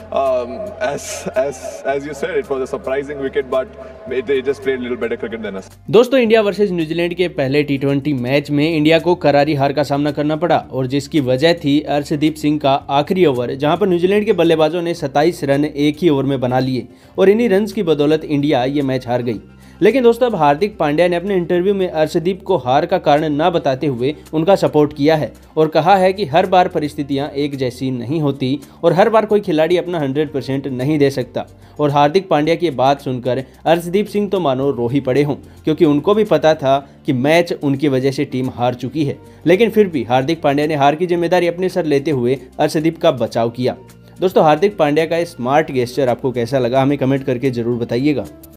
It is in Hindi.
as you said, it was a surprising wicket, but they just played a little better cricket than us. दोस्तों, इंडिया वर्सेस न्यूजीलैंड के पहले टी20 मैच में इंडिया को करारी हार का सामना करना पड़ा और जिसकी वजह थी अर्शदीप सिंह का आखिरी ओवर, जहां पर न्यूजीलैंड के बल्लेबाजों ने 27 रन एक ही ओवर में बना लिए और इन्हीं रन्स की बदौलत इंडिया ये मैच हार गई। लेकिन दोस्तों, अब हार्दिक पांड्या ने अपने इंटरव्यू में अर्शदीप को हार का कारण न बताते हुए उनका सपोर्ट किया है और कहा है कि हर बार परिस्थितियां एक जैसी नहीं होती और हर बार कोई खिलाड़ी अपना 100% नहीं दे सकता। और हार्दिक पांड्या की बात सुनकर अर्शदीप सिंह तो मानो रो ही पड़े हों, क्योंकि उनको भी पता था कि मैच उनकी वजह से टीम हार चुकी है। लेकिन फिर भी हार्दिक पांड्या ने हार की जिम्मेदारी अपने सर लेते हुए अर्शदीप का बचाव किया। दोस्तों, हार्दिक पांड्या का स्मार्ट गेस्चर आपको कैसा लगा, हमें कमेंट करके जरूर बताइएगा।